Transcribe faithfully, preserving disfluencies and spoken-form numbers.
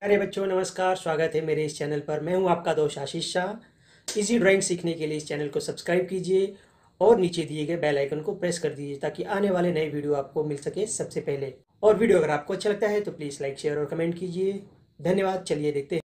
अरे बच्चों नमस्कार, स्वागत है मेरे इस चैनल पर। मैं हूं आपका दोस्त आशीष शाह। इजी ड्राइंग सीखने के लिए इस चैनल को सब्सक्राइब कीजिए और नीचे दिए गए बेल आइकन को प्रेस कर दीजिए ताकि आने वाले नए वीडियो आपको मिल सके सबसे पहले। और वीडियो अगर आपको अच्छा लगता है तो प्लीज़ लाइक शेयर और कमेंट कीजिए। धन्यवाद। चलिए देखते हैं।